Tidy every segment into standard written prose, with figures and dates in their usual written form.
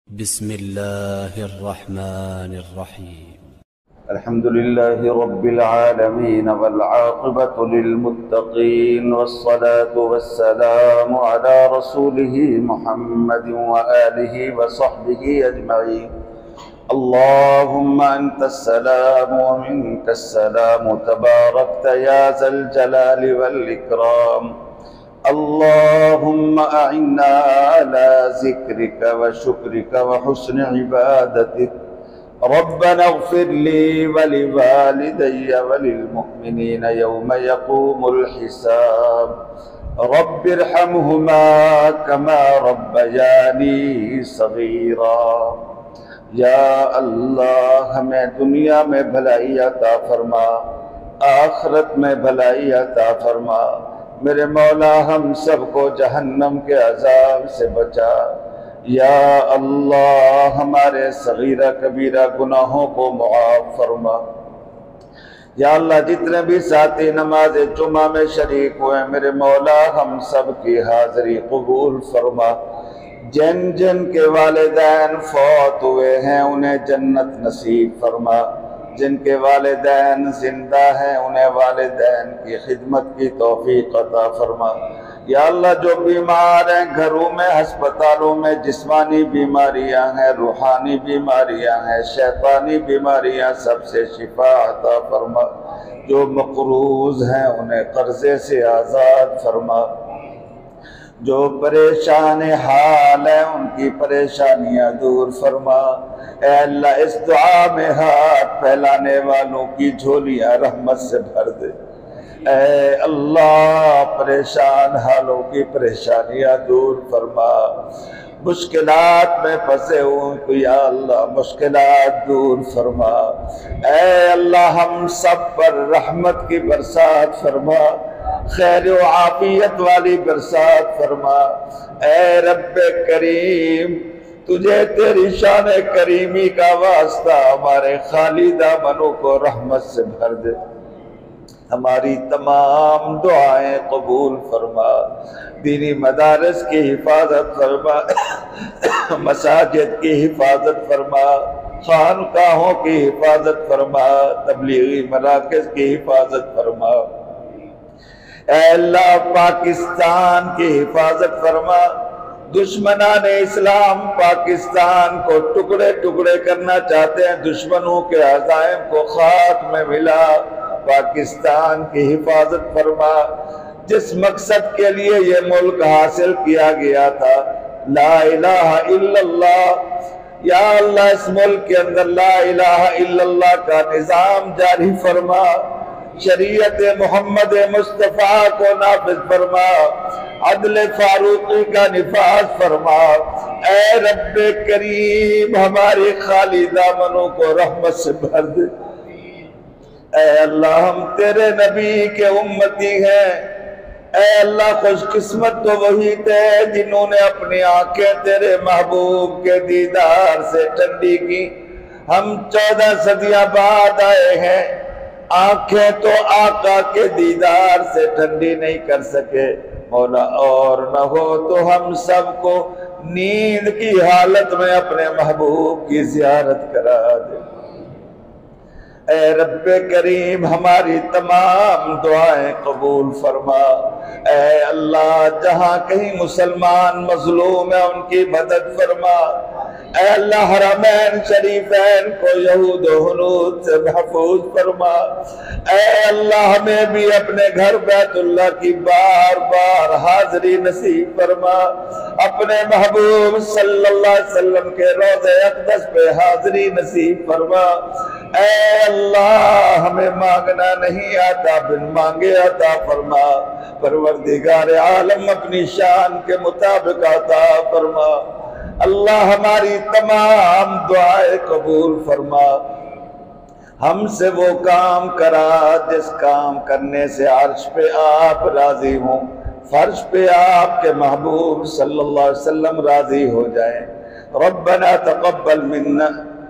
بسم الله الرحمن الرحيم. الحمد لله رب العالمين والعاقبة للمتقين والصلاة والسلام على رسوله محمد وآله وصحبه أجمعين. اللهم أنت السلام ومنك السلام تباركت يا ذا الجلال والإكرام. اللهم أعنا على ذكرك وشكرك وحسن عبادتك. ربنا اغفر لي ولوالدي وللمؤمنين يوم يقوم الحساب. رب ارحمهما كما ربياني صغيرا. یا اللہ ہمیں دنیا میں بھلائی عطا فرما، آخرت میں بھلائی عطا فرما۔ میرے مولا ہم سب کو جہنم کے عذاب سے بچا۔ یا اللہ ہمارے صغیرہ کبیرہ گناہوں کو معاف فرما۔ یا اللہ جتنے بھی ساتھی نماز جمعہ میں شریک ہوئے میرے مولا ہم سب کی حاضری قبول فرما۔ جن جن کے والدین فوت ہوئے ہیں انہیں جنت نصیب فرما۔ جن کے والدین زندہ ہیں انہیں والدین کی خدمت کی توفیق عطا فرما۔ یا اللہ جو بیمار ہیں گھروں میں، ہسپتالوں میں، جسمانی بیماریاں ہیں، روحانی بیماریاں ہیں، شیطانی بیماریاں، سب سے شفا عطا فرما۔ جو مقروض ہیں انہیں قرضے سے آزاد فرما۔ جو پریشان حال ہیں ان کی پریشانیاں دور فرما۔ اے اللہ اس دعا میں ہاتھ پھیلانے والوں کی جھولیاں رحمت سے بھر دے۔ اے اللہ پریشان حالوں کی پریشانیاں دور فرما۔ مشکلات میں پھنسے ہوں تو یا اللہ مشکلات دور فرما۔ اے اللہ ہم سب پر رحمت کی برسات فرما، خیر و عافیت والی برسات فرما۔ اے رب کریم تجھے تیری شان کریمی کا واسطہ ہمارے خالی دامنوں کو رحمت سے بھر دے۔ ہماری تمام دعائیں قبول فرما۔ دینی مدارس کی حفاظت فرما، مساجد کی حفاظت فرما، خانقاہوں کی حفاظت فرما، تبلیغی مراکز کی حفاظت فرما۔ اے اللہ پاکستان کی حفاظت فرما۔ دشمنان اسلام پاکستان کو ٹکڑے ٹکڑے کرنا چاہتے ہیں، دشمنوں کے عزائم کو خاک میں ملا۔ پاکستان کی حفاظت فرما۔ جس مقصد کے لیے یہ ملک حاصل کیا گیا تھا، لا الہ الا اللہ، یا اللہ اس ملک کے اندر لا الہ الا اللہ کا نظام جاری فرما۔ شریعت محمد مصطفیٰ کو نافذ فرما، عدل فاروقی کا نفاذ فرما۔ اے رب کریم ہماری خالی دامنوں کو رحمت سے بھر دے۔ اے اللہ ہم تیرے نبی کے امتی ہیں۔ اے اللہ خوش قسمت تو وہی تھے جنہوں نے اپنی آنکھیں تیرے محبوب کے دیدار سے ٹھنڈی کی۔ ہم 14 صدیاں بعد آئے ہیں، آنکھیں تو آقا کے دیدار سے ٹھنڈی نہیں کر سکے مولا، اور نہ ہو تو ہم سب کو نیند کی حالت میں اپنے محبوب کی زیارت کرا دے۔ اے رب کریم ہماری تمام دعائیں قبول فرما۔ اے اللہ جہاں کہیں مسلمان مظلوم ہیں ان کی مدد فرما۔ اے اللہ حرمین شریفین کو یہود و ہنود سے محفوظ فرما۔ اے اللہ ہمیں بھی اپنے گھر بیت اللہ کی بار بار حاضری نصیب فرما۔ اپنے محبوب صلی اللہ علیہ وسلم کے روضہ اقدس پہ حاضری نصیب فرما۔ اے اللہ ہمیں مانگنا نہیں آتا، بن مانگے عطا فرما۔ پروردگار عالم اپنی شان کے مطابق عطا فرما۔ اللہ ہماری تمام دعائیں قبول فرما۔ ہم سے وہ کام کرا جس کام کرنے سے عرش پہ آپ راضی ہوں، فرش پہ آپ کے محبوب صلی اللہ علیہ وسلم راضی ہو جائیں۔ ربنا تقبل منا۔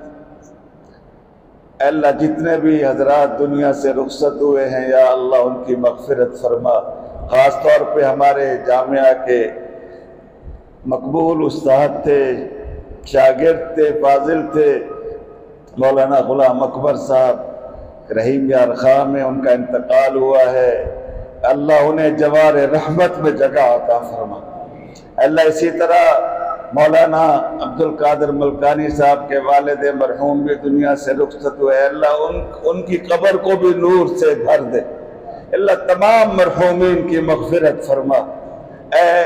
اے اللہ جتنے بھی حضرات دنیا سے رخصت ہوئے ہیں یا اللہ ان کی مغفرت فرما۔ خاص طور پہ ہمارے جامعہ کے مقبول استاد تھے شاگرد تھے، فاضل تھے، مولانا غلام اکبر صاحب رحیم یار خاں میں ان کا انتقال ہوا ہے، اللہ انہیں جوار رحمت میں جگہ عطا فرما۔ اللہ اسی طرح مولانا عبد القادر ملکانی صاحب کے والد مرحوم بھی دنیا سے رخصت ہوئے، اللہ ان کی قبر کو بھی نور سے بھر دے، اللہ تمام مرحومین کی مغفرت فرما۔ اے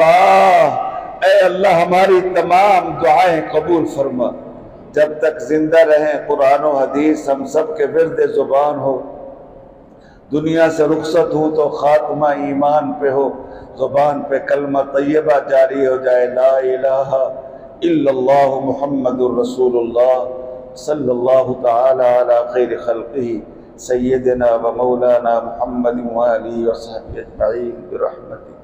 اللہ ہماری تمام دعائیں قبول فرما، جب تک زندہ رہیں قرآن و حدیث ہم سب کے ورد زبان ہو، دنیا سے رخصت ہوں تو خاتمہ ایمان پہ ہو، زبان پہ کلمہ طیبہ جاری ہو جائے، لا الہ الا اللہ محمد الرسول اللہ صلی اللہ تعالی علی خیر خلقہ سیدنا و مولانا محمد و آلہ و صحبہ اجمعین برحمتہ۔